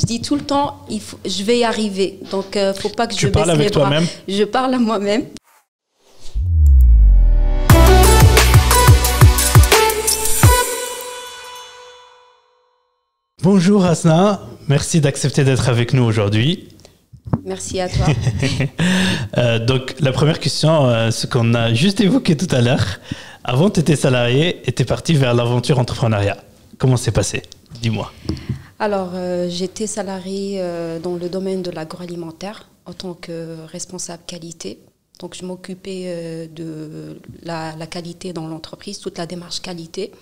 dis tout le temps, je vais y arriver. Donc, faut pas que je baisse les bras. Tu parles avec toi-même? Je parle à moi-même. Bonjour Hasna, merci d'accepter d'être avec nous aujourd'hui. Merci à toi. Donc la première question, ce qu'on a juste évoqué tout à l'heure, avant tu étais salarié et tu es parti vers l'aventure entrepreneuriat. Comment c'est passé? Dis-moi. Alors j'étais salariée dans le domaine de l'agroalimentaire en tant que responsable qualité. Donc je m'occupais de la qualité dans l'entreprise, toute la démarche qualité.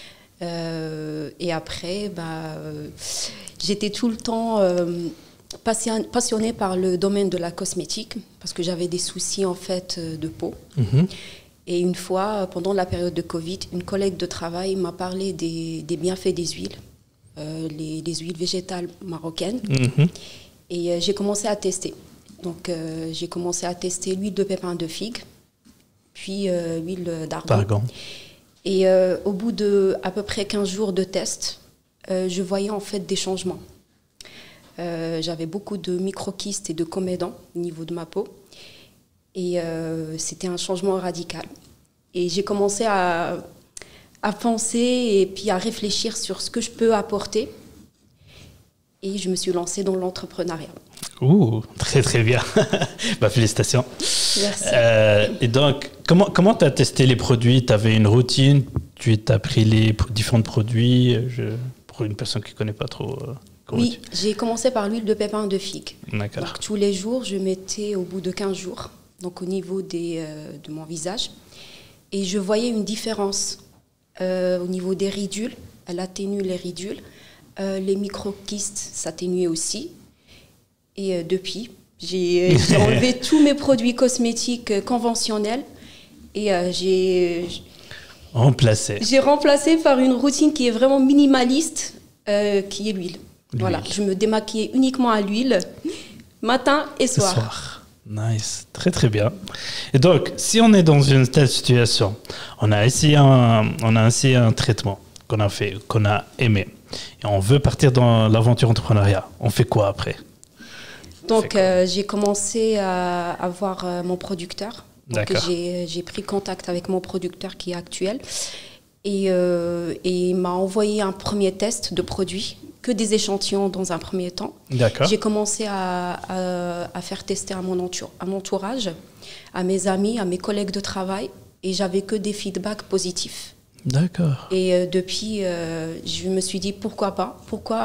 Et après, j'étais tout le temps passionnée par le domaine de la cosmétique parce que j'avais des soucis en fait de peau. Et une fois, pendant la période de Covid, une collègue de travail m'a parlé des bienfaits des huiles, les huiles végétales marocaines. Et j'ai commencé à tester. Donc j'ai commencé à tester l'huile de pépins de figue, puis l'huile d'argan. Et au bout de à peu près 15 jours de test, je voyais en fait des changements. J'avais beaucoup de micro-kystes et de comédons au niveau de ma peau. Et c'était un changement radical. Et j'ai commencé à penser et puis à réfléchir sur ce que je peux apporter. Et je me suis lancée dans l'entrepreneuriat. Ouh, très très bien. Félicitations. Merci. Et donc, comment tu as testé les produits? Tu avais une routine? Tu as pris les différents produits? Pour une personne qui ne connaît pas trop. Oui, j'ai commencé par l'huile de pépins de figue. D'accord. Donc, tous les jours, je mettais au bout de 15 jours, donc au niveau de mon visage. Et je voyais une différence au niveau des ridules. Elle atténue les ridules. Les micro-kystes s'atténuaient aussi. Et depuis, j'ai enlevé tous mes produits cosmétiques conventionnels et j'ai remplacé par une routine qui est vraiment minimaliste, qui est l'huile. Voilà, je me démaquillais uniquement à l'huile, matin et soir. Nice, très très bien. Et donc, si on est dans une telle situation, on a essayé un traitement qu'on a aimé, et on veut partir dans l'aventure entrepreneuriat, on fait quoi après? Donc, j'ai commencé à avoir mon producteur. Donc, j'ai pris contact avec mon producteur qui est actuel. Et il m'a envoyé un premier test de produit, que des échantillons dans un premier temps. J'ai commencé à faire tester à mon entourage, à mes amis, à mes collègues de travail. Et j'avais que des feedbacks positifs. D'accord. Et depuis, je me suis dit pourquoi pas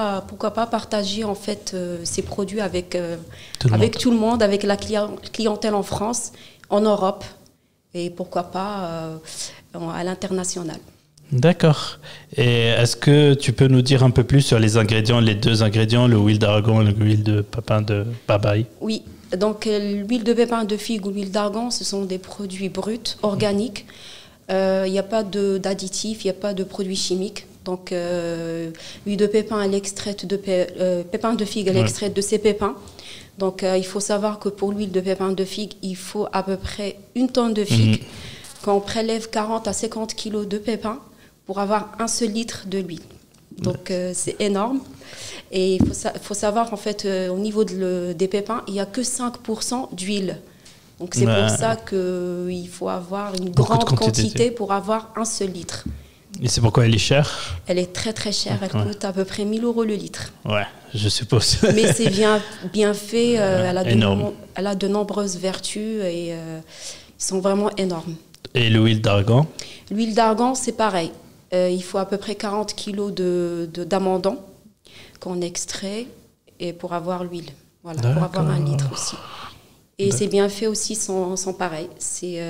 partager en fait ces produits avec tout le monde, avec la clientèle en France, en Europe et pourquoi pas à l'international. D'accord. Et est-ce que tu peux nous dire un peu plus sur les ingrédients, les deux ingrédients, l'huile d'argan et l'huile de pépins de papaye? Oui. Donc l'huile de pépins de figue ou l'huile d'argan, ce sont des produits bruts, organiques. Il n'y a pas d'additifs, il n'y a pas de produits chimiques. Donc, l'huile de pépin, elle est extraite de pépins de figue, elle est extraite de ces pépins. Donc, il faut savoir que pour l'huile de pépin de figue, il faut à peu près 1 tonne de figue. Quand on prélève 40 à 50 kilos de pépins pour avoir un seul litre de l'huile. Donc, c'est énorme. Et il faut savoir, en fait, au niveau des pépins, il n'y a que 5% d'huile. Donc, c'est pour ça qu'il faut avoir une grande quantité pour avoir un seul litre. Et c'est pourquoi elle est chère? Elle est très très chère. Elle coûte à peu près 1 000 € le litre. Ouais, je suppose. Mais c'est bien fait. Elle a de nombreuses vertus et ils sont vraiment énormes. Et l'huile d'argan? L'huile d'argan, c'est pareil. Il faut à peu près 40 kilos d'amandon qu'on extrait et pour avoir l'huile. Voilà, pour avoir 1 litre aussi. Et ces bienfaits aussi sont pareils. C'est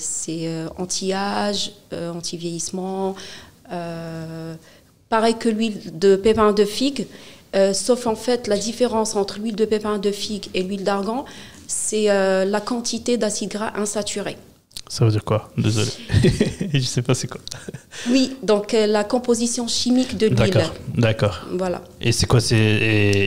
anti-âge, anti-vieillissement. Pareil que l'huile de pépins de figue. Sauf en fait, la différence entre l'huile de pépins de figue et l'huile d'argan, c'est la quantité d'acide gras insaturé. Ça veut dire quoi? Désolé. Je ne sais pas c'est quoi. Oui, donc la composition chimique de l'huile. D'accord. Voilà. Et c'est quoi? C'est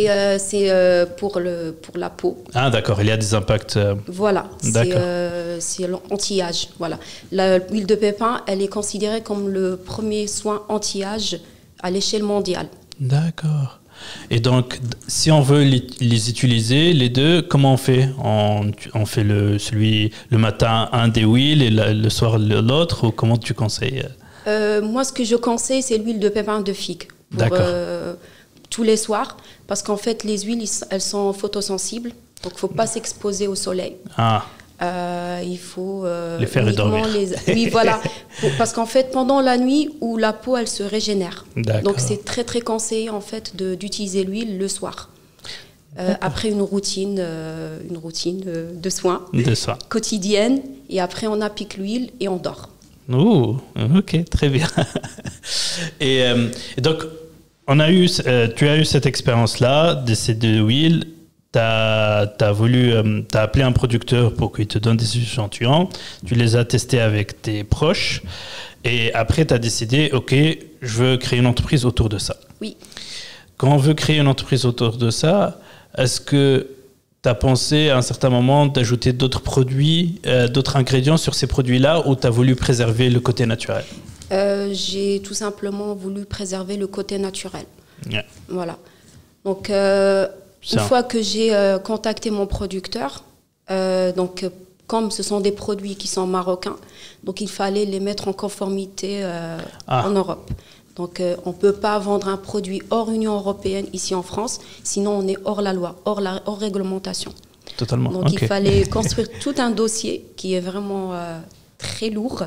pour la peau. Ah d'accord, il y a des impacts. Voilà, c'est l'anti-âge. Voilà. L'huile de pépin, elle est considérée comme le premier soin anti-âge à l'échelle mondiale. D'accord. Et donc, si on veut les utiliser, les deux, comment on fait? On fait le matin un des huiles et le soir l'autre, ou comment tu conseilles? Moi, ce que je conseille, c'est l'huile de pépins de figue pour tous les soirs, parce qu'en fait, les huiles, elles sont photosensibles, donc il ne faut pas s'exposer au soleil. Ah. Il faut les faire dormir. Oui, voilà. Parce qu'en fait, pendant la nuit, où la peau, elle se régénère. Donc, c'est très, très conseillé, en fait, d'utiliser l'huile le soir. Après une routine de soins quotidienne. Et après, on applique l'huile et on dort. Oh, ok, très bien. Et donc, tu as eu cette expérience-là de ces deux huiles. T'as appelé un producteur pour qu'il te donne des échantillons. Tu les as testés avec tes proches. Et après, tu as décidé, OK, je veux créer une entreprise autour de ça. Oui. Quand on veut créer une entreprise autour de ça, est-ce que tu as pensé à un certain moment d'ajouter d'autres produits, d'autres ingrédients sur ces produits-là, ou tu as voulu préserver le côté naturel? J'ai tout simplement voulu préserver le côté naturel. Yeah. Voilà. Donc, une fois que j'ai contacté mon producteur, donc comme ce sont des produits qui sont marocains, donc il fallait les mettre en conformité en Europe. Donc on ne peut pas vendre un produit hors Union européenne ici en France, sinon on est hors la loi, hors réglementation. Totalement. Donc il fallait construire tout un dossier qui est vraiment très lourd,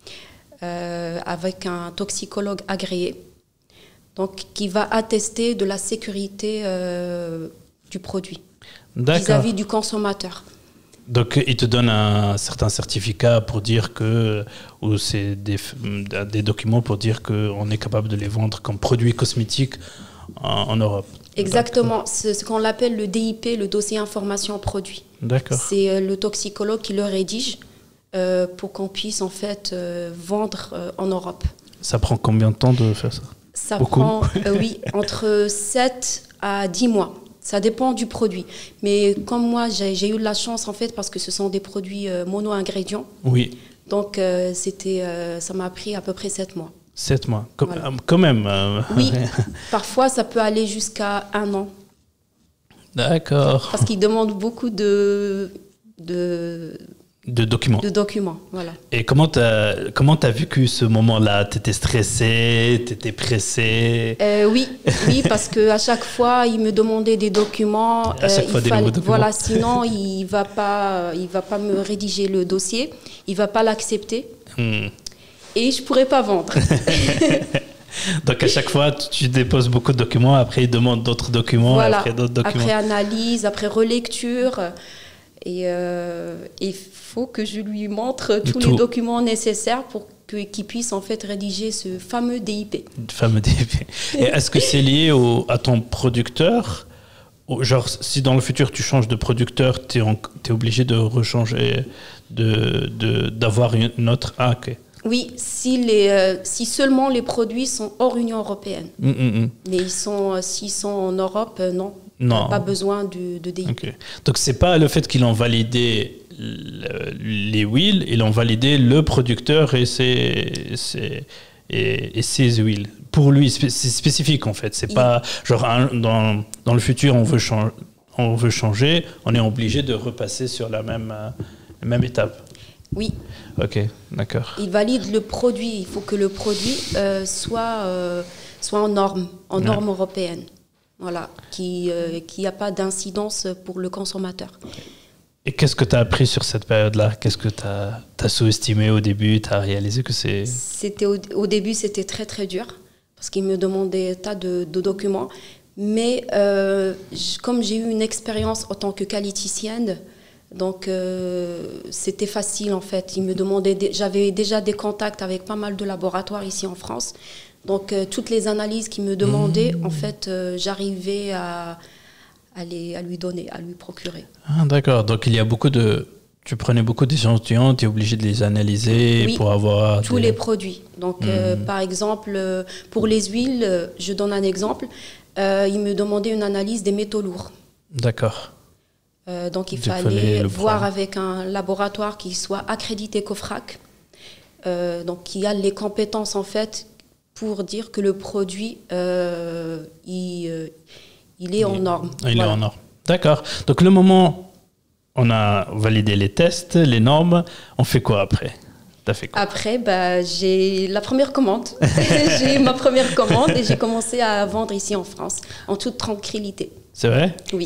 avec un toxicologue agréé, donc qui va attester de la sécurité du produit vis-à-vis du consommateur. Donc, il te donne un certain certificat pour dire que, ou c'est des documents pour dire qu'on est capable de les vendre comme produits cosmétiques en Europe. Exactement. C'est ce qu'on appelle le DIP, le dossier information produit. D'accord. C'est le toxicologue qui le rédige pour qu'on puisse en fait vendre en Europe. Ça prend combien de temps de faire ça? Ça Beaucoup. prend, oui, entre 7 à 10 mois. Ça dépend du produit. Mais comme moi, j'ai eu de la chance, en fait, parce que ce sont des produits mono-ingrédients. Oui. Donc, ça m'a pris à peu près 7 mois. 7 mois, Voilà. Quand même. Oui, parfois, ça peut aller jusqu'à 1 an. D'accord. Parce qu'ils demandent beaucoup de documents. De documents, voilà. Et comment t'as vécu ce moment-là? T'étais stressé, t'étais pressé? Oui, parce que à chaque fois, il me demandait des documents. À chaque fois, des nouveaux documents. Voilà, sinon il va pas me rédiger le dossier, il va pas l'accepter, et je pourrais pas vendre. Donc à chaque fois, tu déposes beaucoup de documents, après il demande d'autres documents, voilà. après d'autres documents. Après analyse, après relecture. Et il faut que je lui montre tous les documents nécessaires pour qu'il puisse en fait rédiger ce fameux DIP. Fameux DIP. Et est-ce que c'est lié à ton producteur? Genre, si dans le futur tu changes de producteur, tu es obligé de rechanger, d'avoir une autre... Ah, ok. Oui, si seulement les produits sont hors Union européenne. Mais s'ils sont en Europe, non. Non. Pas besoin de DIP. Okay. Donc, ce n'est pas le fait qu'ils ont validé les huiles, ils ont validé le producteur et ses huiles. Pour lui, c'est spécifique en fait. C'est pas genre dans le futur, on veut changer, on est obligé de repasser sur la même étape. Oui. Ok, d'accord. Il valide le produit. Il faut que le produit soit en norme européenne. Voilà, qui a pas d'incidence pour le consommateur. Et qu'est-ce que tu as appris sur cette période-là? Qu'est-ce que tu as sous-estimé au début? Tu as réalisé que c'est... Au début, c'était très, très dur, parce qu'il me demandait tas de documents. Mais comme j'ai eu une expérience en tant que qualiticienne, donc c'était facile en fait. Il me demandait, j'avais déjà des contacts avec pas mal de laboratoires ici en France. Donc, toutes les analyses qu'il me demandait, en fait, j'arrivais à lui donner, à lui procurer. Ah, d'accord. Donc, tu prenais beaucoup d'échantillons, tu es obligé de les analyser pour avoir... tous les produits. Donc, par exemple, pour les huiles, je donne un exemple. Il me demandait une analyse des métaux lourds. D'accord. Donc, il fallait voir avec un laboratoire qui soit accrédité COFRAC, donc qui a les compétences, en fait, pour dire que le produit, il est en norme. Il Voilà. est en norme. D'accord. Donc, le moment, on a validé les tests, les normes, on fait quoi après? T'as fait quoi? Après, bah, j'ai la première commande. J'ai eu ma première commande et j'ai commencé à vendre ici en France, en toute tranquillité. C'est vrai? Oui.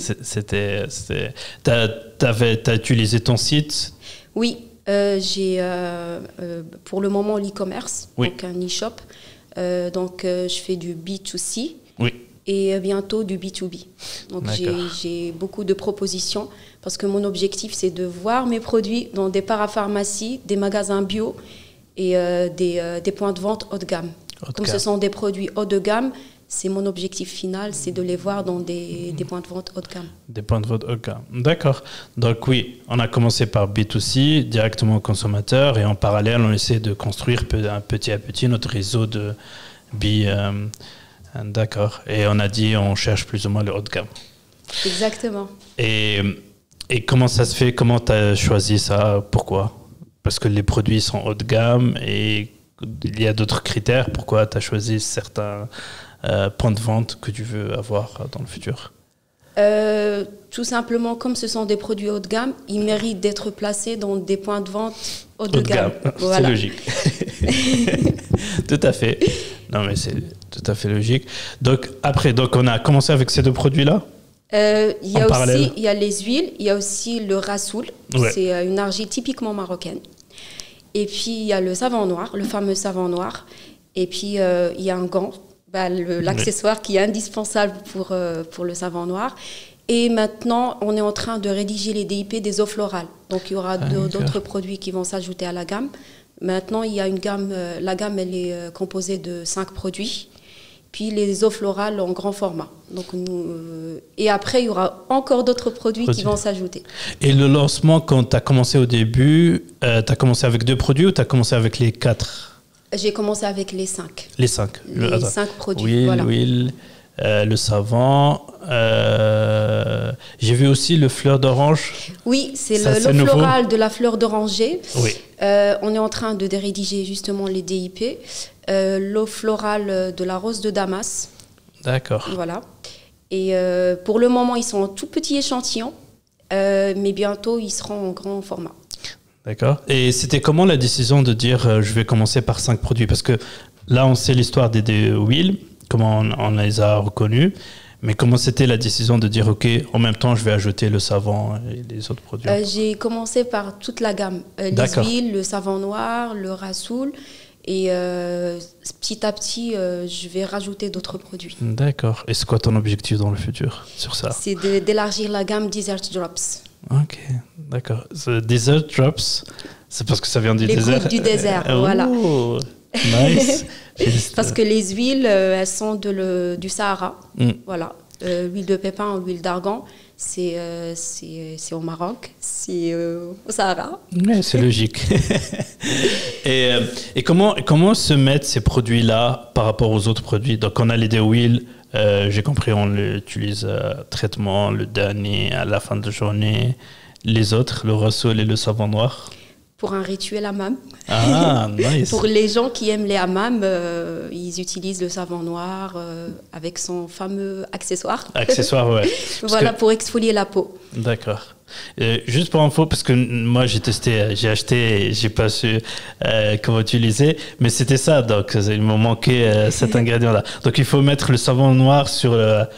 T'as utilisé ton site? Oui, j'ai pour le moment l'e-commerce, Oui. donc un e-shop. Je fais du B2C Oui. et bientôt du B2B. Donc D'accord. j'ai beaucoup de propositions parce que mon objectif, c'est de voir mes produits dans des parapharmacies, des magasins bio et des points de vente haut de gamme. Comme ce sont des produits haut de gamme, c'est mon objectif final, c'est de les voir dans des points de vente haut de gamme. Des points de vente, ok. D'accord. Donc oui, on a commencé par B2C, directement au consommateur, et en parallèle, on essaie de construire petit à petit notre réseau de B. D'accord. Et on a dit, on cherche plus ou moins le haut de gamme. Exactement. Et comment ça se fait? Comment tu as choisi ça? Pourquoi? Parce que les produits sont haut de gamme et il y a d'autres critères. Pourquoi tu as choisi certains points de vente que tu veux avoir dans le futur? Tout simplement, comme ce sont des produits haut de gamme, ils méritent d'être placés dans des points de vente haut de gamme. Voilà. C'est logique. Tout à fait. Non, mais c'est tout à fait logique. Donc, on a commencé avec ces deux produits-là? Il parallèle. y a les huiles, il y a aussi le rassoul. Ouais. C'est une argile typiquement marocaine. Et puis, il y a le savon noir, le fameux savon noir. Et puis, il y a un gant, l'accessoire qui est indispensable pour le savon noir. Et maintenant, on est en train de rédiger les DIP des eaux florales. Donc, il y aura d'autres produits qui vont s'ajouter à la gamme. Maintenant, il y a une gamme, la gamme, elle est composée de 5 produits. Puis les eaux florales en grand format. Donc et après, il y aura encore d'autres produits qui vont s'ajouter. Et le lancement, quand tu as commencé au début, tu as commencé avec 2 produits ou tu as commencé avec les 4? J'ai commencé avec les 5. Les 5. Les 5 produits. Huile, voilà. le savon. J'ai vu aussi le fleur d'orange. Oui, c'est Ça, l'eau nouveau. florale de la fleur d'oranger. Oui. On est en train de rédiger justement les DIP. L'eau florale de la rose de Damas. D'accord. Voilà. Et pour le moment, ils sont en tout petit échantillon, mais bientôt, ils seront en grand format. D'accord. Et c'était comment la décision de dire je vais commencer par 5 produits? Parce que là, on sait l'histoire des huiles, comment on les a reconnus. Mais comment c'était la décision de dire, OK, en même temps, je vais ajouter le savon et les autres produits? J'ai commencé par toute la gamme. Les huiles, le savon noir, le rassoul. Et petit à petit, je vais rajouter d'autres produits. D'accord. Et c'est quoi ton objectif dans le futur sur ça? C'est d'élargir la gamme Desert Drops. OK, d'accord. Desert Drops, c'est parce que ça vient du les désert? gouttes du désert, voilà. Nice. Parce que les huiles, elles sont du Sahara. Voilà. L'huile de pépin ou l'huile d'argan, c'est au Maroc, c'est au Sahara. Oui, c'est logique. Et comment se mettent ces produits-là par rapport aux autres produits? Donc, on a les huiles, j'ai compris, on l'utilise traitement, le dernier, à la fin de journée. Les autres, le rassoul et le savon noir? Pour un rituel hammam. Ah, nice. Pour les gens qui aiment les hammams, ils utilisent le savon noir avec son fameux accessoire. Accessoire, ouais. Voilà, pour exfolier la peau. D'accord. Juste pour info, parce que moi j'ai testé, j'ai acheté et j'ai pas su comment utiliser, mais c'était ça, donc il me manquait cet ingrédient-là. Donc il faut mettre le savon noir sur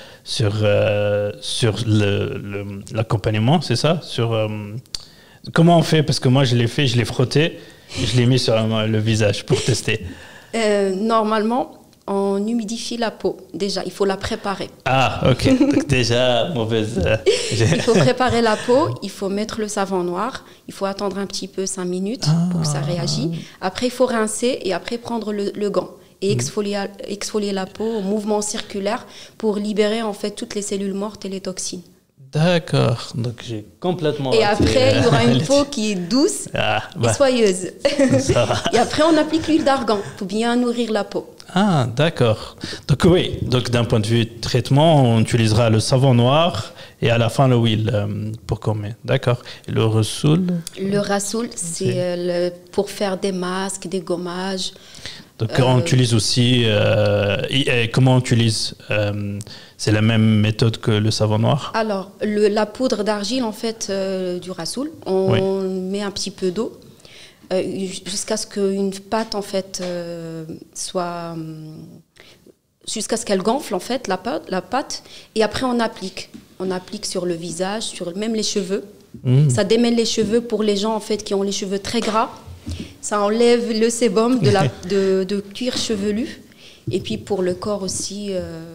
l'accompagnement, c'est ça? Comment on fait? Parce que moi je l'ai fait, je l'ai frotté, et je l'ai mis sur le visage pour tester. Normalement, on humidifie la peau. Déjà, il faut la préparer. Ah, ok. Donc déjà, mauvaise... Il faut préparer la peau, il faut mettre le savon noir, il faut attendre un petit peu 5 minutes pour que ça réagisse. Après, il faut rincer et après prendre le gant et exfolier la peau au mouvement circulaire pour libérer en fait toutes les cellules mortes et les toxines. D'accord, donc j'ai complètement... Et après, il y aura une peau qui est douce et soyeuse. Et après, on applique l'huile d'argan pour bien nourrir la peau. Ah, d'accord. Donc oui, donc d'un point de vue traitement, on utilisera le savon noir et à la fin le huile pour commer. D'accord. Et le rassoul? Le rassoul, c'est pour faire des masques, des gommages. Donc on utilise aussi, et comment on utilise c'est la même méthode que le savon noir? Alors, la poudre d'argile, en fait, du rassoul, on met un petit peu d'eau jusqu'à ce qu'une pâte, en fait, soit... jusqu'à ce qu'elle gonfle, en fait, la pâte. Et après, on applique. On applique sur le visage, sur même les cheveux. Ça démêle les cheveux pour les gens, en fait, qui ont les cheveux très gras. Ça enlève le sébum de cuir chevelu. Et puis, pour le corps aussi...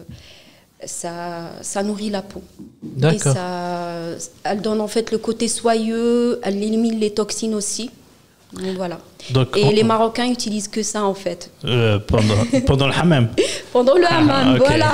ça nourrit la peau. D'accord. Et elle donne en fait le côté soyeux, elle élimine les toxines aussi. Donc voilà. Donc, les Marocains utilisent que ça en fait. Pendant le hammam. Pendant le hammam, okay. Voilà.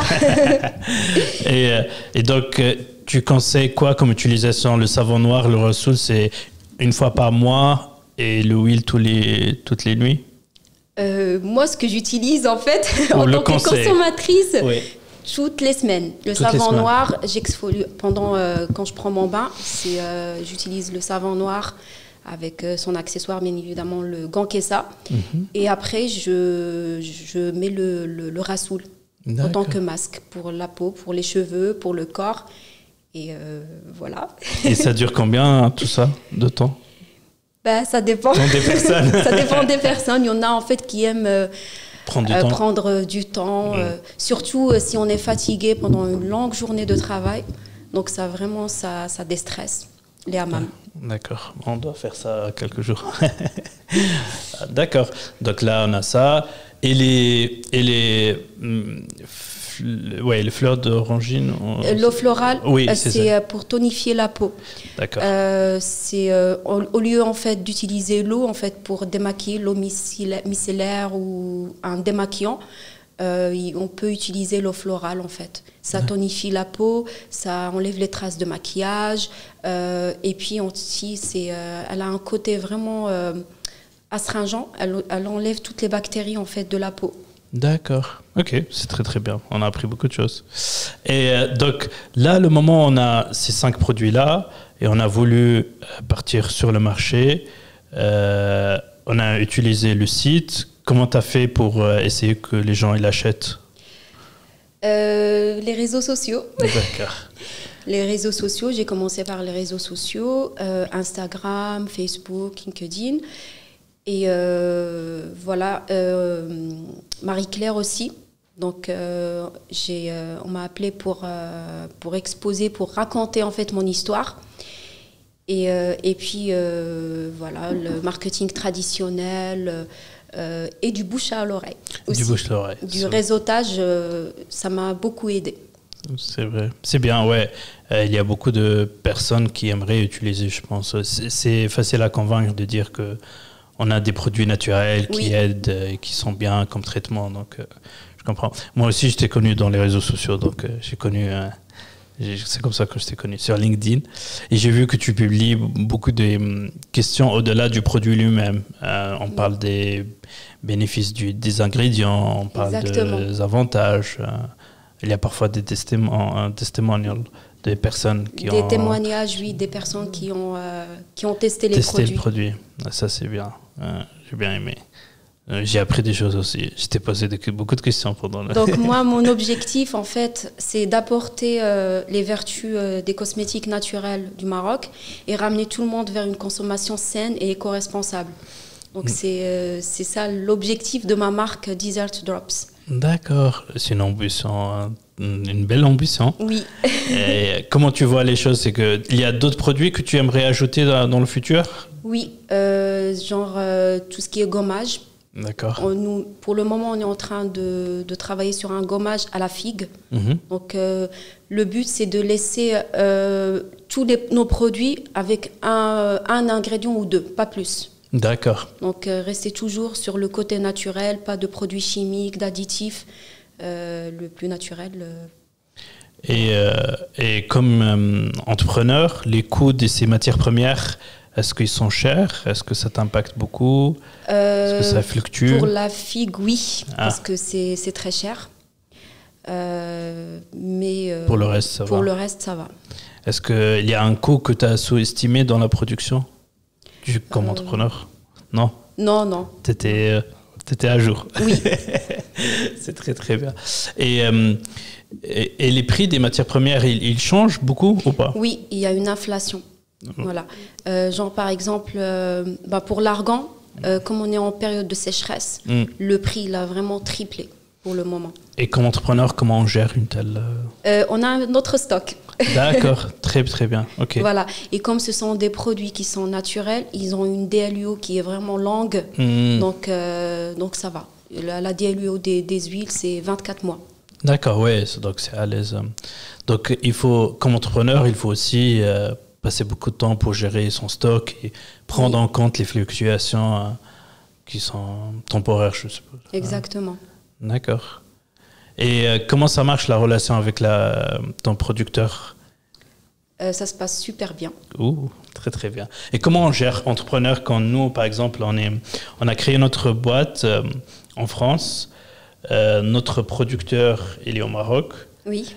et donc, tu conseilles quoi comme utilisation? Le savon noir, le rassoul, c'est une fois par mois et l'huile toutes les nuits? Moi, ce que j'utilise en fait, en tant que consommatrice, toutes les semaines. Le savon noir, j'exfolie quand je prends mon bain. J'utilise le savon noir avec son accessoire, bien évidemment, le Gankesa. Et après, je mets le rassoul en tant que masque pour la peau, pour les cheveux, pour le corps. Et voilà. Et ça dure combien, tout ça, de temps? Ça dépend. Des personnes. Ça dépend des personnes. Il y en a en fait qui aiment... prendre du temps, surtout si on est fatigué pendant une longue journée de travail. Donc ça vraiment, ça déstresse les hammams. D'accord, on doit faire ça quelques jours. D'accord, donc là on a ça. Et les fleurs d'orangine. L'eau florale, oui, c'est pour tonifier la peau. D'accord. Au lieu en fait d'utiliser l'eau en fait pour démaquiller, l'eau micellaire ou un démaquillant, on peut utiliser l'eau florale en fait. Ça tonifie la peau, ça enlève les traces de maquillage, et puis aussi elle a un côté vraiment astringent. Elle enlève toutes les bactéries en fait de la peau. D'accord, ok, c'est très très bien, on a appris beaucoup de choses. Et donc là, le moment où on a ces 5 produits-là, et on a voulu partir sur le marché, on a utilisé le site. Comment tu as fait pour essayer que les gens ils l'achètent? Les réseaux sociaux. D'accord. Les réseaux sociaux, j'ai commencé par les réseaux sociaux, Instagram, Facebook, LinkedIn. Et voilà, Marie-Claire aussi. Donc, on m'a appelé pour exposer, pour raconter en fait mon histoire. Et puis, voilà, le marketing traditionnel et du bouche à l'oreille aussi. Du bouche à l'oreille. Du réseautage, ça m'a beaucoup aidé. C'est vrai. C'est bien, ouais. Il y a beaucoup de personnes qui aimeraient utiliser, je pense. C'est facile à convaincre de dire que on a des produits naturels qui aident et qui sont bien comme traitement. Donc, je comprends. Moi aussi, je t'ai connu dans les réseaux sociaux. Donc, j'ai connu... c'est comme ça que je t'ai connu, sur LinkedIn. Et j'ai vu que tu publies beaucoup de questions au-delà du produit lui-même. On parle des bénéfices des ingrédients, on parle des avantages. Il y a parfois des testimonials des personnes qui ont... Des témoignages, oui, des personnes qui ont testé les produits. Testé le produit. Ça, c'est bien. J'ai bien aimé. J'ai appris des choses aussi. Je t'ai posé beaucoup de questions pendant le... Donc moi, mon objectif, en fait, c'est d'apporter les vertus des cosmétiques naturels du Maroc et ramener tout le monde vers une consommation saine et éco-responsable. Donc c'est ça l'objectif de ma marque Desert Drops. D'accord. C'est une ambition, une belle ambition. Oui. Et comment tu vois les choses? C'est qu'il y a d'autres produits que tu aimerais ajouter dans le futur? Oui, genre tout ce qui est gommage. D'accord. Pour le moment, on est en train de travailler sur un gommage à la figue. Donc, le but, c'est de laisser tous nos produits avec un ingrédient ou deux, pas plus. D'accord. Donc, rester toujours sur le côté naturel, pas de produits chimiques, d'additifs, le plus naturel. Et comme entrepreneur, les coûts de ces matières premières, Est-ce qu'ils sont chers? Est-ce que ça t'impacte beaucoup? Est-ce que ça fluctue? Pour la figue, oui, parce que c'est très cher. Mais pour le reste, ça va. Pour le reste, ça va. Est-ce qu'il y a un coût que tu as sous-estimé dans la production comme entrepreneur? Non? Non. T'étais à jour. Oui. C'est très très bien. Et les prix des matières premières, ils changent beaucoup ou pas? Oui, il y a une inflation. Voilà. Genre par exemple, pour l'argan, comme on est en période de sécheresse, le prix il a vraiment triplé pour le moment. Et comme entrepreneur, comment on gère une telle... On a notre stock. D'accord, très très bien. Ok. Voilà. Et comme ce sont des produits qui sont naturels, ils ont une DLUO qui est vraiment longue, donc ça va. La DLUO des huiles, c'est 24 mois. D'accord, ouais, donc c'est à l'aise. Donc il faut, comme entrepreneur, il faut aussi passer beaucoup de temps pour gérer son stock et prendre en compte les fluctuations qui sont temporaires, je suppose. Exactement. D'accord. Et comment ça marche la relation avec ton producteur? Ça se passe super bien. Ouh, très très bien. Et comment on gère entrepreneur quand nous, par exemple, on a créé notre boîte en France, notre producteur il est au Maroc. Oui.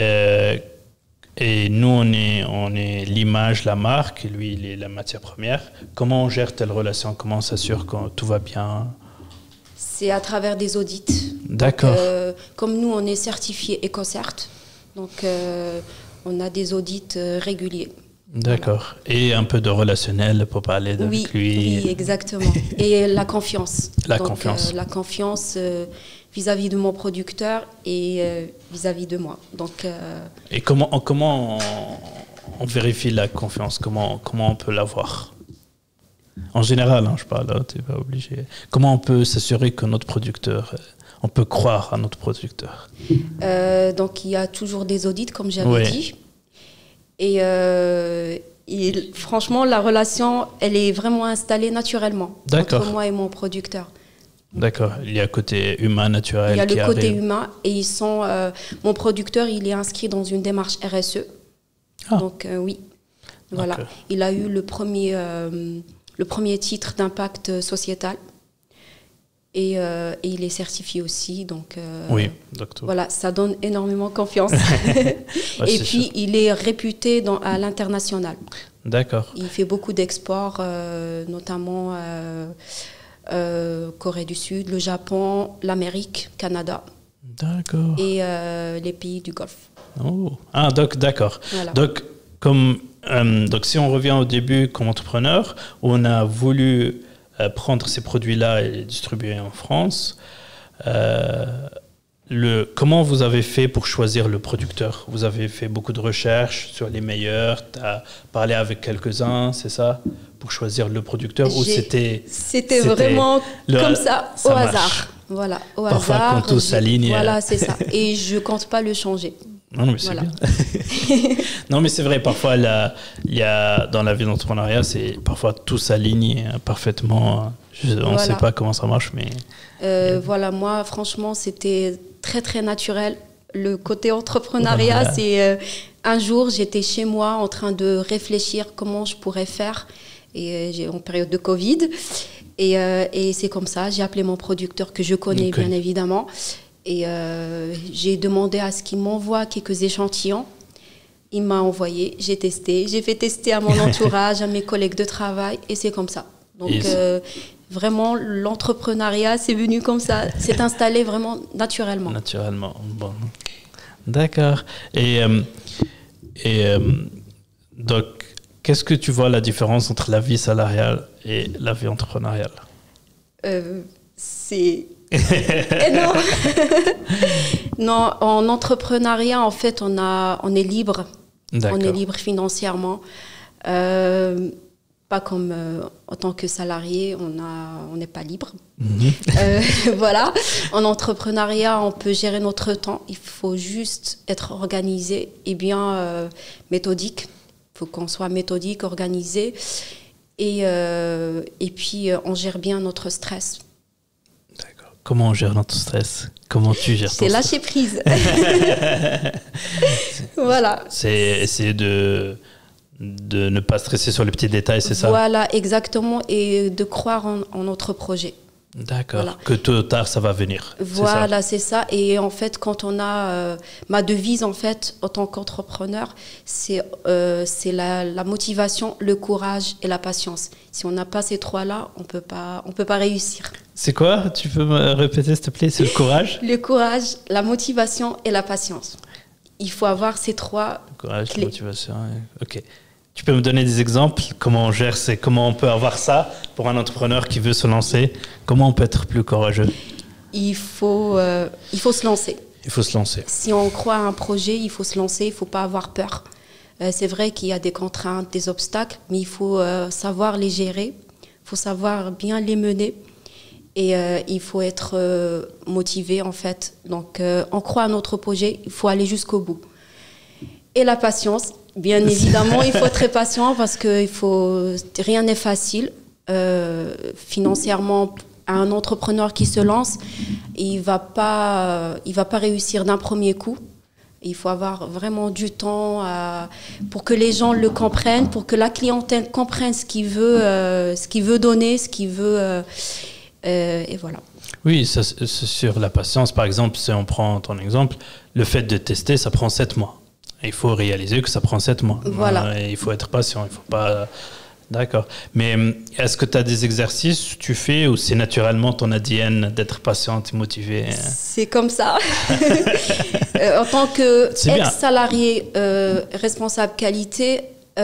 Et nous on est l'image, la marque, et lui il est la matière première. Comment on gère telle relation? Comment on s'assure que tout va bien? C'est à travers des audits. D'accord. Comme nous, on est certifié EcoCert, donc on a des audits réguliers. D'accord. Voilà. Et un peu de relationnel pour parler avec lui. Oui, exactement. Et la confiance. La confiance. La confiance vis-à-vis de mon producteur et vis-à-vis de moi. Donc, et comment on vérifie la confiance? Comment on peut l'avoir? En général, je parle, tu n'es pas obligé. Comment on peut s'assurer que notre producteur, on peut croire à notre producteur? Donc, il y a toujours des audits, comme j'avais dit. Et franchement, la relation, elle est vraiment installée naturellement entre moi et mon producteur. D'accord. Il y a le côté humain, naturel. Il y a le côté humain et mon producteur, il est inscrit dans une démarche RSE. Ah. Donc, oui. Voilà. Okay. Il a eu le premier titre d'impact sociétal et il est certifié aussi. Donc, oui, docteur. Voilà, ça donne énormément confiance. Et puis, sûr. Il est réputé à l'international. D'accord. Il fait beaucoup d'exports, notamment Corée du Sud, le Japon, l'Amérique, Canada. D'accord. Et les pays du Golfe. Oh. Ah, d'accord. Voilà. Donc, si on revient au début comme entrepreneur, on a voulu prendre ces produits-là et les distribuer en France. Comment vous avez fait pour choisir le producteur? Vous avez fait beaucoup de recherches sur les meilleurs, tu as parlé avec quelques-uns, c'est ça? Pour choisir le producteur? Ou c'était vraiment comme ça, au marche. Hasard. Voilà, au Parfois, hasard. quand tout s'aligne. Voilà, c'est ça. Et je ne compte pas le changer. Non, mais c'est bien. Non, mais c'est vrai, parfois, il y a, dans la vie d'entrepreneuriat, parfois tout s'aligne parfaitement. On ne sait pas comment ça marche, mais... Voilà, moi, franchement, c'était très, très naturel. Le côté entrepreneuriat, voilà. C'est... un jour, j'étais chez moi en train de réfléchir comment je pourrais faire, et en période de Covid. Et c'est comme ça, j'ai appelé mon producteur que je connais, bien évidemment. Et j'ai demandé à ce qu'il m'envoie quelques échantillons. Il m'a envoyé, j'ai testé. J'ai fait tester à mon entourage, à mes collègues de travail, et c'est comme ça. Donc, vraiment, l'entrepreneuriat, c'est venu comme ça. C'est installé vraiment naturellement. Naturellement, bon. D'accord. Et donc, qu'est-ce que tu vois la différence entre la vie salariale et la vie entrepreneuriale? C'est... énorme. Non, en entrepreneuriat, en fait, on est libre. On est libre financièrement. Pas comme en tant que salarié, on n'est pas libre. Voilà. En entrepreneuriat, on peut gérer notre temps. Il faut juste être organisé et bien méthodique. Il faut qu'on soit méthodique, organisé. Et puis, on gère bien notre stress. Comment on gère notre stress? Comment tu gères ton stress? C'est lâcher prise. Voilà. C'est essayer de de ne pas stresser sur les petits détails, c'est ça? Voilà, exactement, et de croire en notre projet. D'accord, Voilà. que tôt ou tard, ça va venir. Voilà, c'est ça. Et en fait, quand on a... ma devise, en fait, en tant qu'entrepreneur, c'est la motivation, le courage et la patience. Si on n'a pas ces trois-là, on peut pas réussir. C'est quoi? Tu peux me répéter, s'il te plaît? C'est le courage? Le courage, la motivation et la patience. Il faut avoir ces trois Le courage, clés. la motivation, ok. Tu peux me donner des exemples? Comment on gère, comment on peut avoir ça pour un entrepreneur qui veut se lancer? Comment on peut être plus courageux? Il faut se lancer. Il faut se lancer. Si on croit à un projet, il faut se lancer, il ne faut pas avoir peur. C'est vrai qu'il y a des contraintes, des obstacles, mais il faut savoir les gérer, il faut savoir bien les mener et il faut être motivé en fait. Donc on croit à notre projet, il faut aller jusqu'au bout. Et la patience, bien évidemment, il faut être très patient parce que rien n'est facile. Financièrement, un entrepreneur qui se lance, il va pas réussir d'un premier coup. Il faut avoir vraiment du temps pour que les gens le comprennent, pour que la clientèle comprenne ce qu'il veut donner, ce qu'il veut, et voilà. Oui, ça, c'est sur la patience, par exemple, si on prend ton exemple, le fait de tester, ça prend 7 mois. Il faut réaliser que ça prend 7 mois. Voilà. Il faut être patient, il faut pas... D'accord. Mais est-ce que tu as des exercices que tu fais ou c'est naturellement ton ADN d'être patiente et motivée? C'est comme ça. En tant qu'ex-salarié responsable qualité,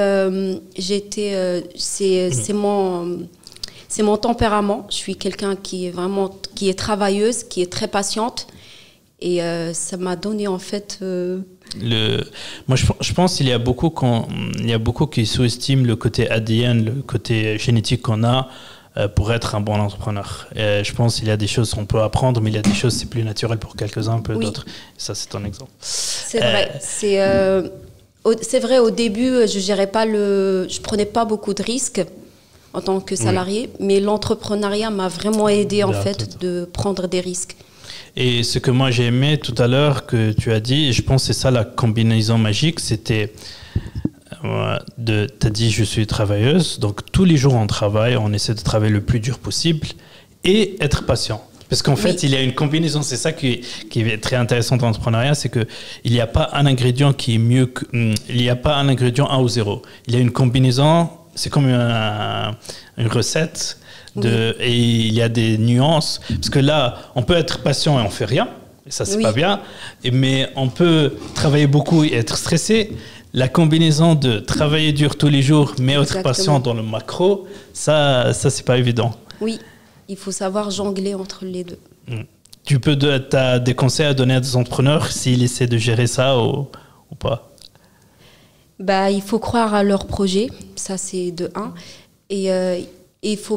c'est mon tempérament. Je suis quelqu'un qui est travailleuse, qui est très patiente. Et ça m'a donné en fait... Moi, je pense qu'il y a beaucoup qui sous-estiment le côté ADN, le côté génétique qu'on a pour être un bon entrepreneur. Et je pense qu'il y a des choses qu'on peut apprendre, mais il y a des choses c'est plus naturel pour quelques-uns, un peu d'autres. Ça, c'est ton exemple. C'est vrai. C'est vrai, au début, je prenais pas beaucoup de risques en tant que salarié, mais l'entrepreneuriat m'a vraiment aidé en fait de prendre des risques. Et ce que moi j'ai aimé tout à l'heure que tu as dit, et je pense que c'est ça la combinaison magique, c'était t'as dit je suis travailleuse, donc tous les jours on travaille, on essaie de travailler le plus dur possible et être patient. Parce qu'en fait, il y a une combinaison, c'est ça qui est très intéressant dans l'entrepreneuriat, c'est qu'il n'y a pas un ingrédient qui est mieux que... Il n'y a pas un ingrédient 1 ou 0. Il y a une combinaison, c'est comme une recette. Et il y a des nuances parce que là on peut être patient et on fait rien et ça c'est pas bien, mais on peut travailler beaucoup et être stressé. La combinaison de travailler dur tous les jours mais être patient dans le macro, ça c'est pas évident. Oui, il faut savoir jongler entre les deux. T'as des conseils à donner à des entrepreneurs s'ils essaient de gérer ça ou pas? Il faut croire à leur projet, ça c'est de 1, et il faut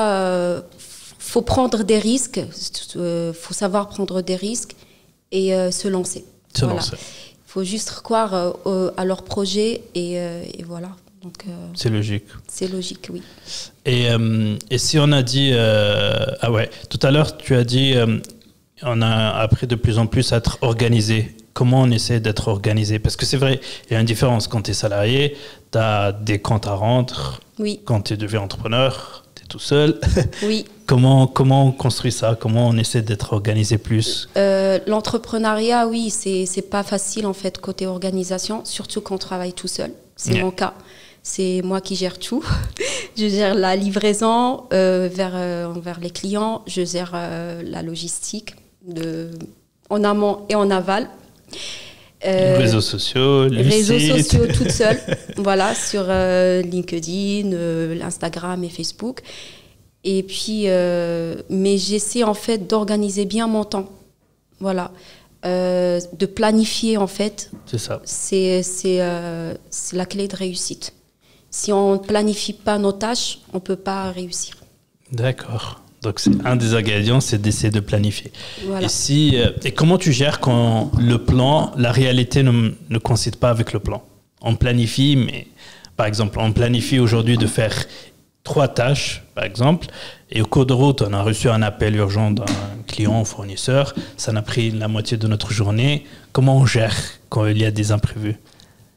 prendre des risques, faut savoir prendre des risques et se lancer. Il faut juste croire à leur projet et voilà. Donc, c'est logique. C'est logique, oui. Et si on a dit... tout à l'heure, tu as dit on a appris de plus en plus à être organisé. Comment on essaie d'être organisé? Parce que c'est vrai, il y a une différence. Quand tu es salarié, tu as des comptes à rendre. Oui. Quand tu deviens entrepreneur, tu es tout seul. Oui. Comment on construit ça? Comment on essaie d'être organisé plus? L'entrepreneuriat, oui, c'est pas facile en fait côté organisation, surtout quand on travaille tout seul. C'est mon cas. C'est moi qui gère tout. Je gère la livraison vers les clients. Je gère la logistique en amont et en aval. Les réseaux sociaux, toute seule. Voilà, sur LinkedIn, Instagram et Facebook. Et puis, mais j'essaie en fait d'organiser bien mon temps. Voilà. De planifier en fait. C'est ça. C'est la clé de réussite. Si on ne planifie pas nos tâches, on ne peut pas réussir. D'accord. Donc, c'est un des ingrédients, c'est d'essayer de planifier. Voilà. Et comment tu gères quand la réalité ne coïncide pas avec le plan? On planifie, mais par exemple, on planifie aujourd'hui de faire 3 tâches, par exemple, et au cours de route, on a reçu un appel urgent d'un client ou fournisseur, ça n'a pris la moitié de notre journée. Comment on gère quand il y a des imprévus?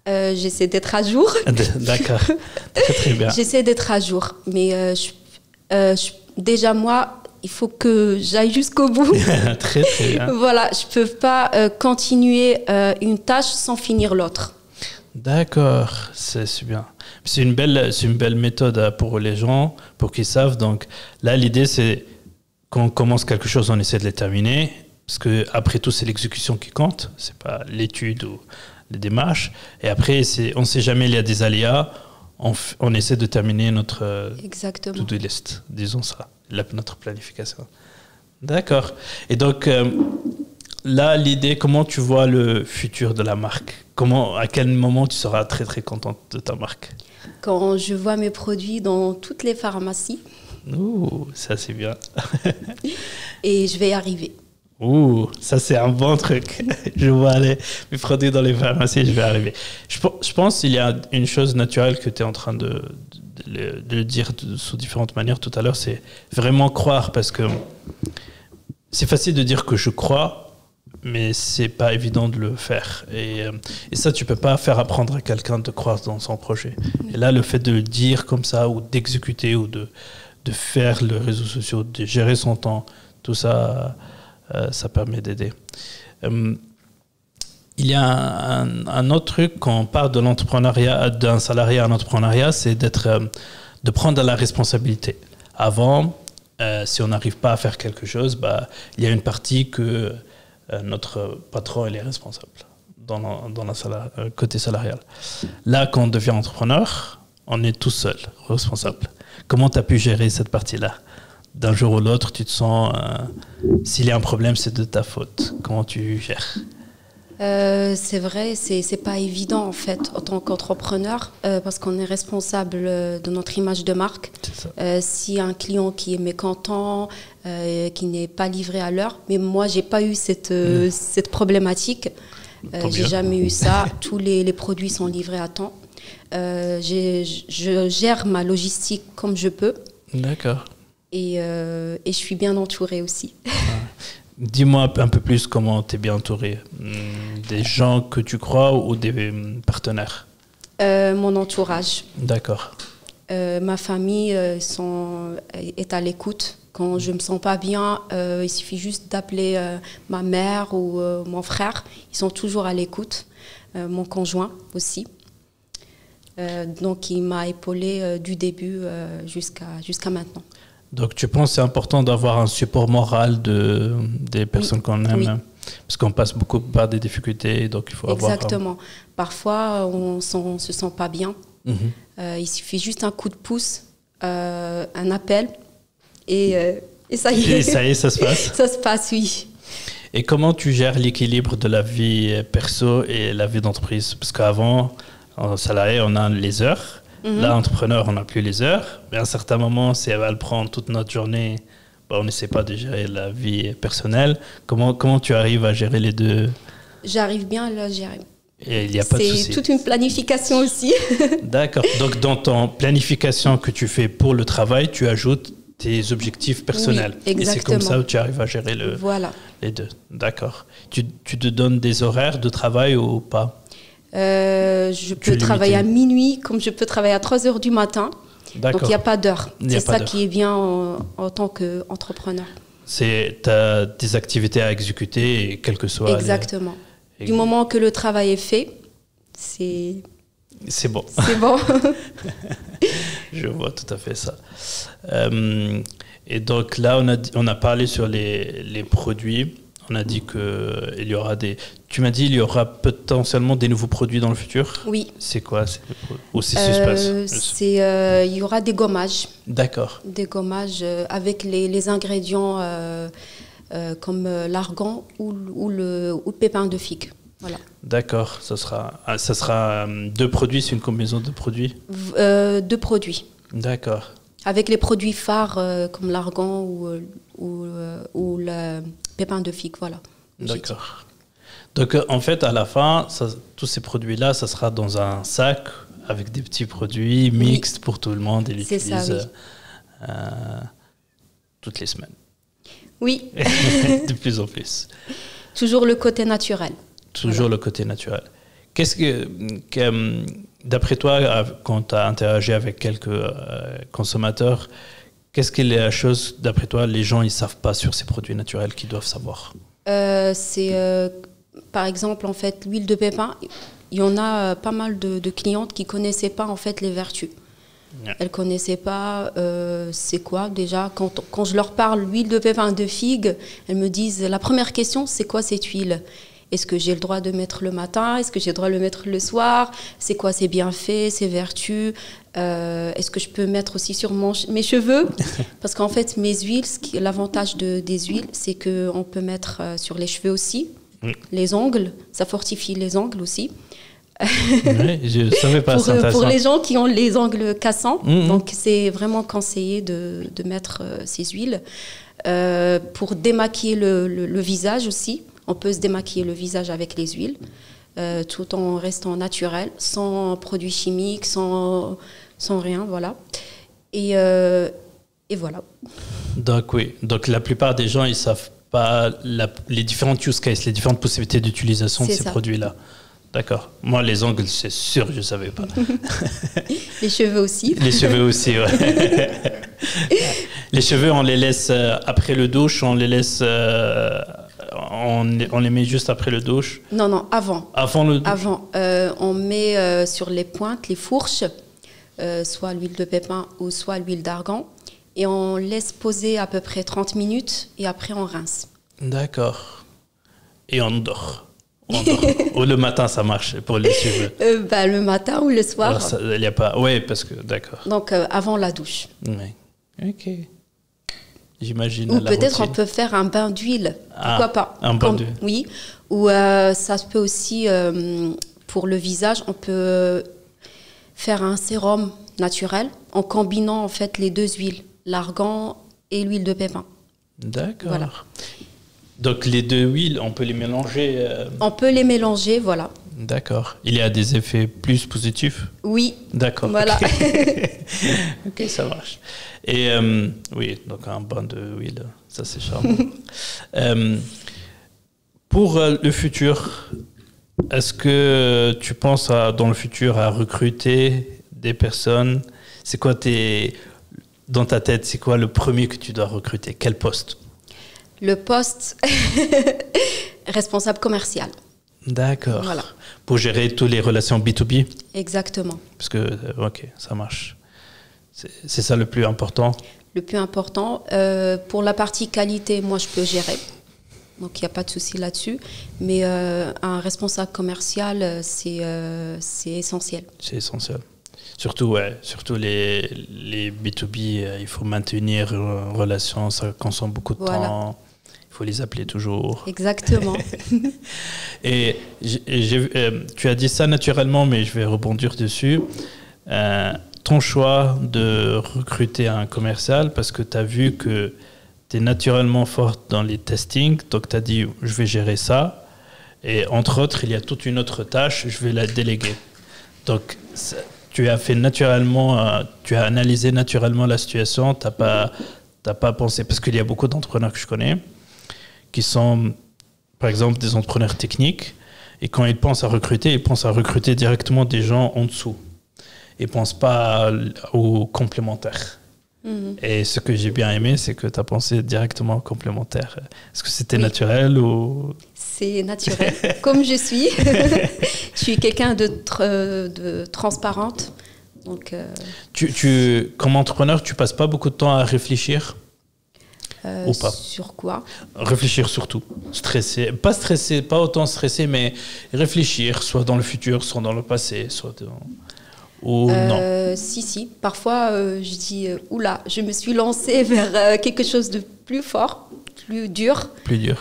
J'essaie d'être à jour. D'accord, très très bien. J'essaie d'être à jour. Mais déjà, moi, il faut que j'aille jusqu'au bout. Très très bien. Voilà, je ne peux pas continuer une tâche sans finir l'autre. D'accord, c'est bien. C'est une belle méthode pour les gens, pour qu'ils savent. Donc là, l'idée, c'est quand on commence quelque chose, on essaie de le terminer. Parce que après tout, c'est l'exécution qui compte. C'est pas l'étude ou les démarches. Et après, on ne sait jamais, il y a des aléas. On essaie de terminer notre to-do list, disons ça, notre planification. D'accord. Et donc, là, l'idée, comment tu vois le futur de la marque? À quel moment tu seras très, très contente de ta marque? Quand je vois mes produits dans toutes les pharmacies. Ouh, ça c'est bien. Et je vais y arriver. Ouh, ça c'est un bon truc. Je vois mes produits dans les pharmacies, je vais arriver. Je pense qu'il y a une chose naturelle que tu es en train de dire sous différentes manières tout à l'heure, c'est vraiment croire, parce que c'est facile de dire que je crois, mais c'est pas évident de le faire. Et ça, tu peux pas faire apprendre à quelqu'un de croire dans son projet. Et là, le fait de le dire comme ça, ou d'exécuter, ou de faire les réseaux sociaux, de gérer son temps, tout ça, ça permet d'aider. Il y a un autre truc quand on parle de l'entrepreneuriat, d'un salarié à un entrepreneuriat, c'est de prendre la responsabilité. Avant, si on n'arrive pas à faire quelque chose, il y a une partie que notre patron il est responsable dans le côté salarial. Là, quand on devient entrepreneur, on est tout seul responsable. Comment tu as pu gérer cette partie-là? D'un jour ou l'autre, tu te sens, s'il y a un problème, c'est de ta faute. comment tu gères? C'est vrai, c'est pas évident en fait en tant qu'entrepreneur parce qu'on est responsable de notre image de marque. S'il y a un client qui est mécontent, qui n'est pas livré à l'heure, mais moi j'ai pas eu cette problématique. J'ai jamais eu ça. Tous les produits sont livrés à temps. Je gère ma logistique comme je peux. D'accord. Et je suis bien entourée aussi. Dis-moi un peu plus comment tu es bien entourée. Des gens que tu crois ou des partenaires? Mon entourage. D'accord. Ma famille est à l'écoute. Quand je ne me sens pas bien, il suffit juste d'appeler ma mère ou mon frère. Ils sont toujours à l'écoute. Mon conjoint aussi. Donc il m'a épaulée du début jusqu'à maintenant. Donc tu penses que c'est important d'avoir un support moral des personnes qu'on aime? Oui. Parce qu'on passe beaucoup par des difficultés, donc il faut avoir... Exactement. Parfois, on ne se sent pas bien. Il suffit juste un coup de pouce, un appel, et ça y est. Et ça y est, ça se passe? Ça se passe, oui. Et comment tu gères l'équilibre de la vie perso et la vie d'entreprise? Parce qu'avant, en salarié, on a les heures. Là, entrepreneur, on n'a plus les heures. Mais à un certain moment, si elle va le prendre toute notre journée, on n'essaie pas de gérer la vie personnelle. Comment tu arrives à gérer les deux? J'arrive bien à le gérer. Et il n'y a pas de souci. C'est toute une planification aussi. D'accord. Donc, dans ton planification que tu fais pour le travail, tu ajoutes tes objectifs personnels. Oui, exactement. Et c'est comme ça que tu arrives à gérer les deux. D'accord. Tu te donnes des horaires de travail ou pas? Je peux travailler à minuit comme je peux travailler à 3 heures du matin. Donc il n'y a pas d'heure. C'est ça qui est bien en tant qu'entrepreneur. Tu as des activités à exécuter, et quel que soit... Exactement. Du moment que le travail est fait, c'est bon. C'est bon. Je vois tout à fait ça. Et donc là, on a parlé sur les produits. On a dit qu'il y aura Tu m'as dit qu'il y aura potentiellement des nouveaux produits dans le futur? Oui. C'est quoi? Ou c'est suspense? Il y aura des gommages. D'accord. Des gommages avec les ingrédients comme l'argan ou le pépin de figue. Voilà. D'accord. Ça sera 2 produits, c'est une combinaison de produits? 2 produits. D'accord. Avec les produits phares comme l'argan ou le pépin de figue, voilà. D'accord. Donc, en fait, à la fin, tous ces produits-là, ça sera dans un sac avec des petits produits mixtes pour tout le monde et l'utilise toutes les semaines. Oui. De plus en plus. Toujours le côté naturel. Toujours le côté naturel. D'après toi, quand tu as interagi avec quelques consommateurs, qu'est-ce que la chose, d'après toi, les gens ils savent pas sur ces produits naturels qu'ils doivent savoir? Par exemple, en fait, l'huile de pépin, il y en a pas mal de clientes qui connaissaient pas en fait les vertus. Ouais. Elles connaissaient pas c'est quoi déjà. Quand je leur parle l'huile de pépin de figue, elles me disent la première question, c'est quoi cette huile? Est-ce que j'ai le droit de mettre le matin? Est-ce que j'ai le droit de le mettre le soir? C'est quoi ses bienfaits, ses vertus? Est-ce que je peux mettre aussi sur mes cheveux? Parce qu'en fait, mes huiles, l'avantage des huiles, c'est qu'on peut mettre sur les cheveux aussi. Les ongles, ça fortifie les ongles aussi. Oui, je ne savais pas ça. Pour les gens qui ont les ongles cassants, donc c'est vraiment conseillé de mettre ces huiles. Pour démaquiller le visage aussi, on peut se démaquiller le visage avec les huiles, tout en restant naturel, sans produits chimiques, sans rien, voilà. Et voilà. Donc oui, donc la plupart des gens, ils savent pas les différentes use cases, les différentes possibilités d'utilisation de ces produits-là. D'accord. Moi, les ongles, c'est sûr, je ne savais pas. Les cheveux aussi. Les cheveux aussi, ouais. Les cheveux, on les laisse après le douche, on les laisse... on les met juste après le douche. Non, avant. Avant le douche. Avant. On met sur les pointes, les fourches, soit l'huile de pépin ou soit l'huile d'argan. Et on laisse poser à peu près 30 minutes et après on rince. D'accord. Et on dort. Ou le matin, ça marche pour les cheveux? Le matin ou le soir. Il n'y a pas... Oui, parce que... D'accord. Donc, avant la douche. Oui. OK. J'imagine. Ou peut-être on peut faire un bain d'huile. Pourquoi pas? Un bain d'huile. Oui. Ou ça se peut aussi, pour le visage, on peut faire un sérum naturel en combinant en fait les deux huiles, l'argan et l'huile de pépin. D'accord. Voilà. Donc les deux huiles, on peut les mélanger On peut les mélanger, voilà. D'accord. Il y a des effets plus positifs? Oui. D'accord. Voilà. Ok, ça marche. Et oui, donc un bain d'huile, ça c'est charmant. Pour le futur, est-ce que tu penses dans le futur à recruter des personnes? C'est quoi dans ta tête, c'est quoi le premier que tu dois recruter? Quel poste? Le poste responsable commercial. D'accord. Voilà. Pour gérer toutes les relations B2B? Exactement. Parce que, ok, ça marche. C'est ça le plus important? Le plus important. Pour la partie qualité, moi, je peux gérer. Donc, il n'y a pas de souci là-dessus. Mais un responsable commercial, c'est essentiel. C'est essentiel. Surtout les B2B, il faut maintenir une relation, ça consomme beaucoup de temps. Il faut les appeler toujours. Exactement. Et tu as dit ça naturellement, mais je vais rebondir dessus. Ton choix de recruter un commercial, parce que tu as vu que tu es naturellement forte dans les testings, donc tu as dit je vais gérer ça. Et entre autres, il y a toute une autre tâche, je vais la déléguer. Donc, tu as fait naturellement, tu as analysé naturellement la situation, tu n'as pas pensé, parce qu'il y a beaucoup d'entrepreneurs que je connais qui sont, par exemple, des entrepreneurs techniques, et quand ils pensent à recruter, ils pensent à recruter directement des gens en dessous. Ils ne pensent pas aux complémentaires. Et ce que j'ai bien aimé, c'est que tu as pensé directement aux complémentaires. Est-ce que c'était naturel ou... C'est naturel, comme je suis. Je suis quelqu'un de transparente. Donc, comme entrepreneur, tu passes pas beaucoup de temps à réfléchir ou pas? Sur quoi? Réfléchir surtout. Stressé. Pas autant stressé, mais réfléchir, soit dans le futur, soit dans le passé, soit dans... Ou non? Si. Parfois, je dis, oula, je me suis lancée vers quelque chose de plus fort, plus dur.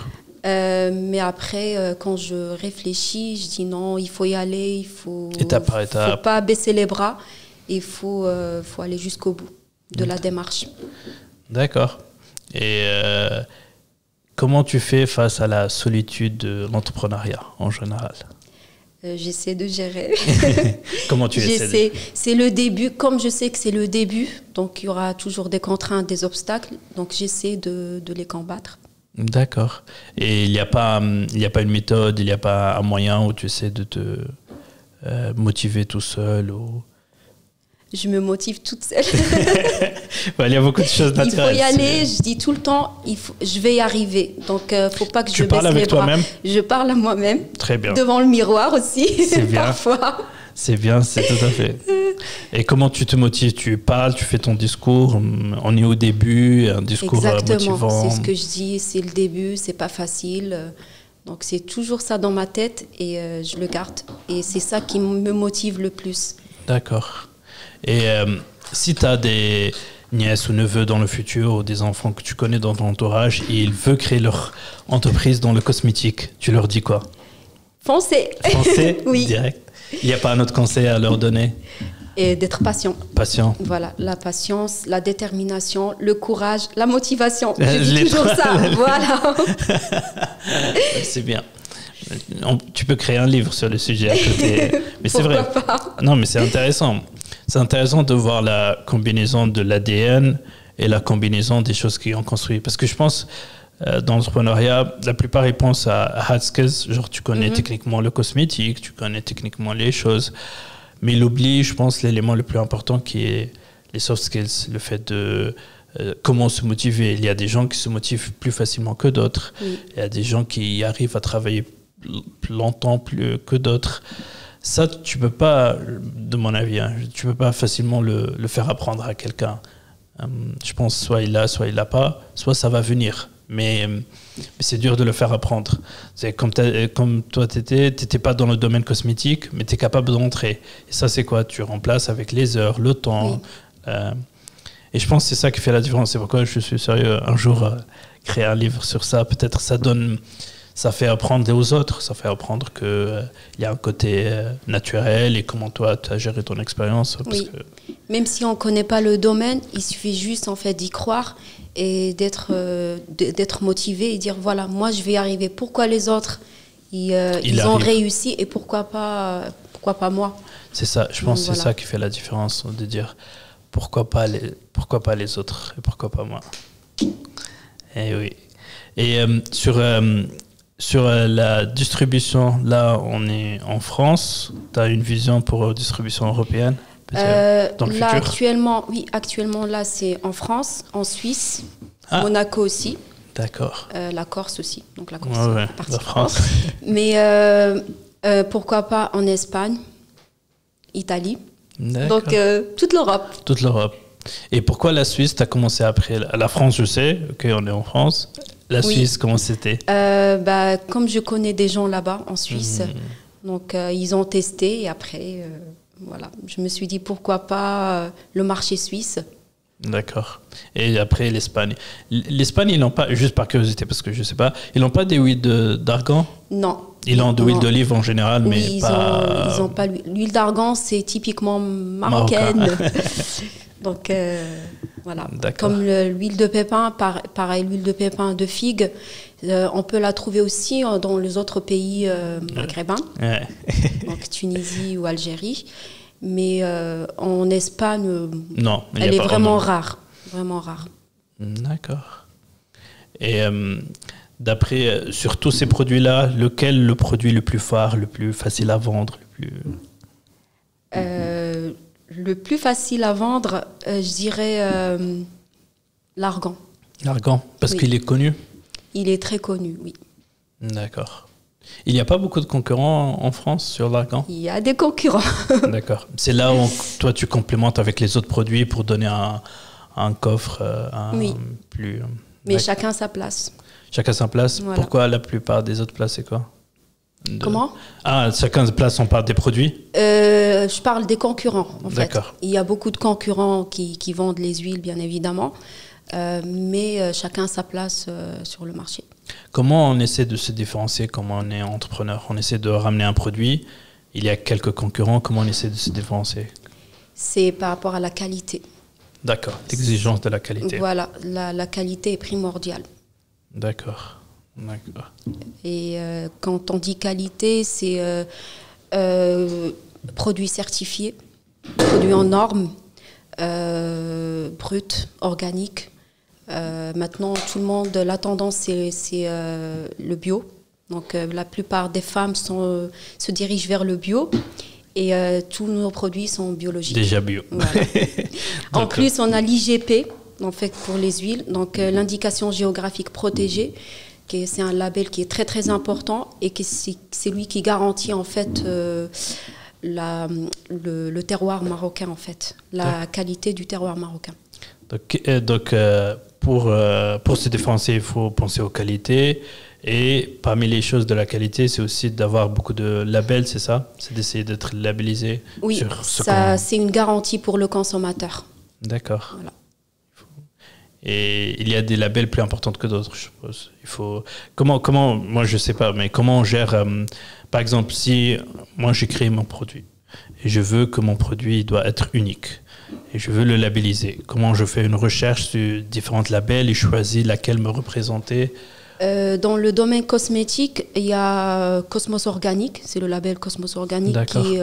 Mais après, quand je réfléchis, je dis non, il faut y aller, il faut, étape par étape. Faut pas baisser les bras, il faut aller jusqu'au bout de la démarche. D'accord. Et comment tu fais face à la solitude de l'entrepreneuriat en général? J'essaie de gérer. Comment tu essaies? C'est le début. Comme je sais que c'est le début, donc il y aura toujours des contraintes, des obstacles. Donc j'essaie de les combattre. D'accord. Et il n'y a pas une méthode, il n'y a pas un moyen où tu essaies de te motivé tout seul ou... Je me motive toute seule. Il y a beaucoup de choses naturelles. Il faut y aller, je dis tout le temps, je vais y arriver. Donc, faut pas que je baisse les bras. Tu parles avec toi-même? Je parle à moi-même. Très bien. Devant le miroir aussi, C'est bien. parfois. C'est bien, c'est tout à fait. Et comment tu te motives? Tu parles, tu fais ton discours. On est au début, un discours Exactement, motivant. c'est ce que je dis, c'est le début, c'est pas facile. Donc, c'est toujours ça dans ma tête et je le garde. Et c'est ça qui me motive le plus. D'accord. Et si tu as des nièces ou neveux dans le futur ou des enfants que tu connais dans ton entourage et ils veulent créer leur entreprise dans le cosmétique, tu leur dis quoi? Foncez. Foncez, oui. Direct. Il n'y a pas un autre conseil à leur donner? Et d'être patient. Patient. Voilà, la patience, la détermination, le courage, la motivation. Je dis toujours ça, voilà. C'est bien. Tu peux créer un livre sur le sujet à côté. Mais c'est vrai. Pas. Non, mais c'est intéressant. C'est intéressant de voir la combinaison de l'ADN et la combinaison des choses qui ont construit. Parce que je pense, dans l'entrepreneuriat, la plupart, ils pensent à hard skills. Genre, tu connais techniquement le cosmétique, tu connais techniquement les choses. Mais il oublie, je pense, l'élément le plus important qui est les soft skills. Le fait de comment se motiver. Il y a des gens qui se motivent plus facilement que d'autres. Oui. Il y a des gens qui arrivent à travailler longtemps plus que d'autres. Ça, tu peux pas, de mon avis, hein, tu peux pas facilement le faire apprendre à quelqu'un. Je pense soit il l'a, soit il l'a pas, soit ça va venir. Mais c'est dur de le faire apprendre. C'est comme toi, t'étais pas dans le domaine cosmétique, mais tu es capable d'entrer. Et ça, c'est quoi? Tu remplaces avec les heures, le temps. Oui. Et je pense que c'est ça qui fait la différence. C'est pourquoi je suis sérieux. Un jour, créer un livre sur ça, peut-être ça fait apprendre aux autres, ça fait apprendre qu'il y a un côté naturel et comment toi, tu as géré ton expérience. Oui. Même si on ne connaît pas le domaine, il suffit juste en fait d'y croire et d'être motivé et dire voilà, moi je vais y arriver. Pourquoi les autres ils ont réussi et pourquoi pas moi? C'est ça, je pense que c'est ça qui fait la différence, de dire pourquoi pas les autres et pourquoi pas moi. Et oui. Et sur la distribution, là, on est en France. Tu as une vision pour la distribution européenne dans le futur? Actuellement, là, c'est en France, en Suisse, Monaco aussi. D'accord. La Corse aussi. Donc, la Corse, la France. Mais pourquoi pas en Espagne, Italie. D'accord. Donc, toute l'Europe. Toute l'Europe. Et pourquoi la Suisse? Tu as commencé après la France, je sais. OK, on est en France. La Suisse, comment c'était? Comme je connais des gens là-bas en Suisse, donc ils ont testé et après, voilà, je me suis dit pourquoi pas le marché suisse. D'accord. Et après l'Espagne. L'Espagne, ils n'ont pas, juste par curiosité, parce que je ne sais pas, ils n'ont pas des huiles d'argan? Non. Ils ont de l'huile d'olive en général, mais ils pas... ils ont pas l'huile d'argan, c'est typiquement marocaine. Donc, voilà. Comme l'huile de pépin, pareil, l'huile de pépin de figue, on peut la trouver aussi dans les autres pays maghrébins, donc Tunisie ou Algérie. Mais en Espagne, non, elle est vraiment rare. Vraiment rare. D'accord. Et d'après, sur tous ces produits-là, lequel le produit le plus phare, le plus facile à vendre, le plus facile à vendre, je dirais l'argan. L'argan, parce qu'il est connu? Il est très connu, oui. D'accord. Il n'y a pas beaucoup de concurrents en France sur l'argan? Il y a des concurrents. D'accord. C'est là où toi tu complémentes avec les autres produits pour donner un coffre plus... Mais chacun sa place. Chacun sa place. Voilà. Pourquoi la plupart des autres places, c'est quoi? Comment? Chacun sa place, on parle des produits? Je parle des concurrents, en fait. D'accord. Il y a beaucoup de concurrents qui vendent les huiles, bien évidemment, mais chacun sa place sur le marché. Comment on essaie de se différencier? Comment on est entrepreneur? On essaie de ramener un produit, il y a quelques concurrents, comment on essaie de se différencier? C'est par rapport à la qualité. D'accord, l'exigence de la qualité. Voilà, la qualité est primordiale. D'accord. Et quand on dit qualité, c'est produits certifiés, produits en normes, brut, organique. Maintenant, tout le monde, la tendance, c'est le bio. Donc, la plupart des femmes se dirigent vers le bio. Et tous nos produits sont biologiques. Déjà bio. Voilà. En plus, on a l'IGP, en fait, pour les huiles, donc l'indication géographique protégée. C'est un label qui est très très important et c'est lui qui garantit en fait le terroir marocain, en fait, la qualité du terroir marocain. Donc pour se différencier, il faut penser aux qualités. Et parmi les choses de la qualité, c'est aussi d'avoir beaucoup de labels, c'est ça? C'est d'essayer d'être labellisé. Oui, sur ce c'est une garantie pour le consommateur. D'accord. Voilà. Et il y a des labels plus importants que d'autres, je suppose. Il faut comment moi je sais pas, mais comment on gère par exemple, si moi j'ai créé mon produit et je veux que mon produit doit être unique et je veux le labelliser, comment je fais une recherche sur différents labels et choisis laquelle me représenter? Dans le domaine cosmétique, il y a Cosmos Organique, c'est le label Cosmos Organique qui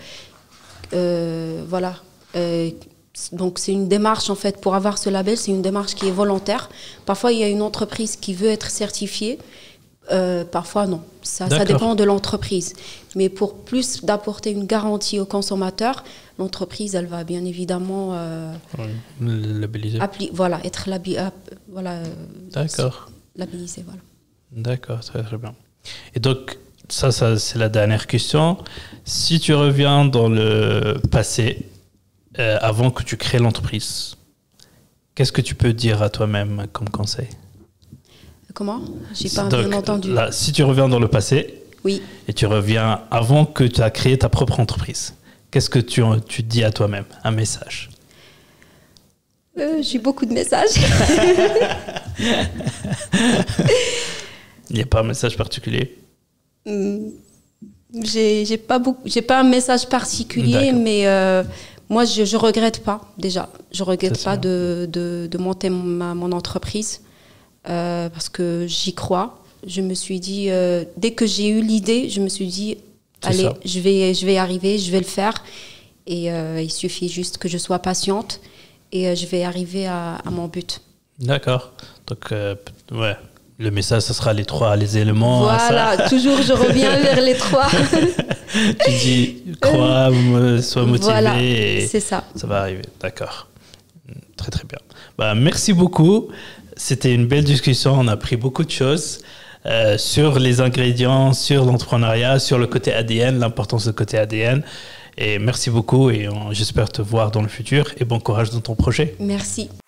voilà. Donc c'est une démarche en fait pour avoir ce label, c'est une démarche qui est volontaire. Parfois il y a une entreprise qui veut être certifiée, parfois non. Ça dépend de l'entreprise. Mais pour plus d'apporter une garantie au consommateur, l'entreprise elle va bien évidemment labelliser. Voilà, être labellisée. D'accord. Labellisé, voilà. D'accord, très très bien. Et donc ça c'est la dernière question. Si tu reviens dans le passé, avant que tu crées l'entreprise, qu'est-ce que tu peux dire à toi-même comme conseil? Comment? J'ai pas bien entendu. Là, si tu reviens dans le passé, oui, et tu reviens avant que tu as créé ta propre entreprise, qu'est-ce que tu dis à toi-même? Un message? J'ai beaucoup de messages. Il n'y a pas un message particulier? J'ai pas un message particulier, mais moi, je regrette pas, déjà. Je regrette pas de monter mon entreprise parce que j'y crois. Je me suis dit, dès que j'ai eu l'idée, je me suis dit, allez, je vais y arriver, je vais le faire. Et il suffit juste que je sois patiente et je vais arriver à mon but. D'accord. Donc, ouais. Le message, ce sera les éléments. Voilà, toujours je reviens vers les 3. Tu dis, crois, sois motivé. Voilà, et c'est ça. Ça va arriver, d'accord. Très, très bien. Merci beaucoup. C'était une belle discussion. On a appris beaucoup de choses sur les ingrédients, sur l'entrepreneuriat, sur le côté ADN, l'importance du côté ADN. Et merci beaucoup et j'espère te voir dans le futur et bon courage dans ton projet. Merci.